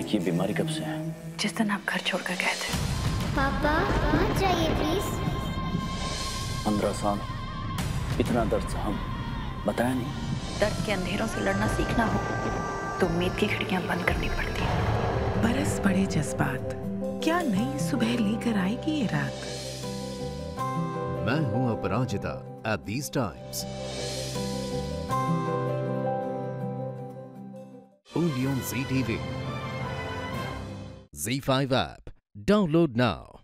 ये बीमारी कब से है? जिस दिन आप घर छोड़कर गए थे। पापा मत जाइए प्लीज। 15 साल इतना दर्द सहम, बताया नहीं। दर्द के अंधेरों से लड़ना सीखना हो तो उम्मीद की खिड़कियां बंद करनी पड़ती हैं। बरस पड़े जज्बात, क्या नई सुबह लेकर आएगी ये रात। मैं हूं अपराजिता at these times. Only on ZTV. Z5 app. Download now.